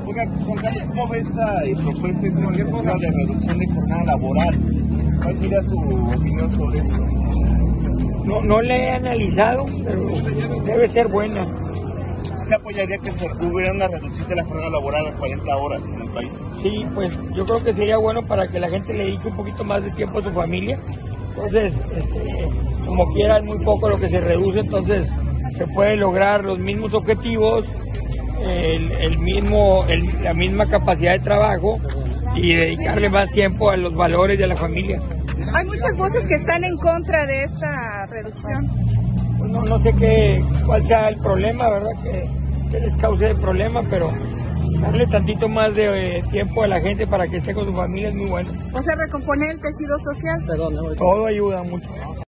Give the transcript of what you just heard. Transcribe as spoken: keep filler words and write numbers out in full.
Oiga, Juan Carlos, ¿cómo ve esta eh, propuesta, esta iniciativa de reducción de jornada laboral? ¿Cuál sería su opinión sobre esto? No, no la he analizado, pero debe ser buena. ¿Se apoyaría que se hubiera una reducción de la jornada laboral a cuarenta horas en el país? Sí, pues yo creo que sería bueno para que la gente le dedique un poquito más de tiempo a su familia. Entonces, este, como quiera, es muy poco lo que se reduce, entonces se puede lograr los mismos objetivos, el, el mismo, el, la misma capacidad de trabajo y dedicarle más tiempo a los valores de la familia. Hay muchas voces que están en contra de esta reducción. Pues no, no sé qué, cuál sea el problema, ¿verdad? Que, que les cause el problema, pero darle tantito más de eh, tiempo a la gente para que esté con su familia es muy bueno. O sea, recomponer el tejido social. Todo ayuda mucho.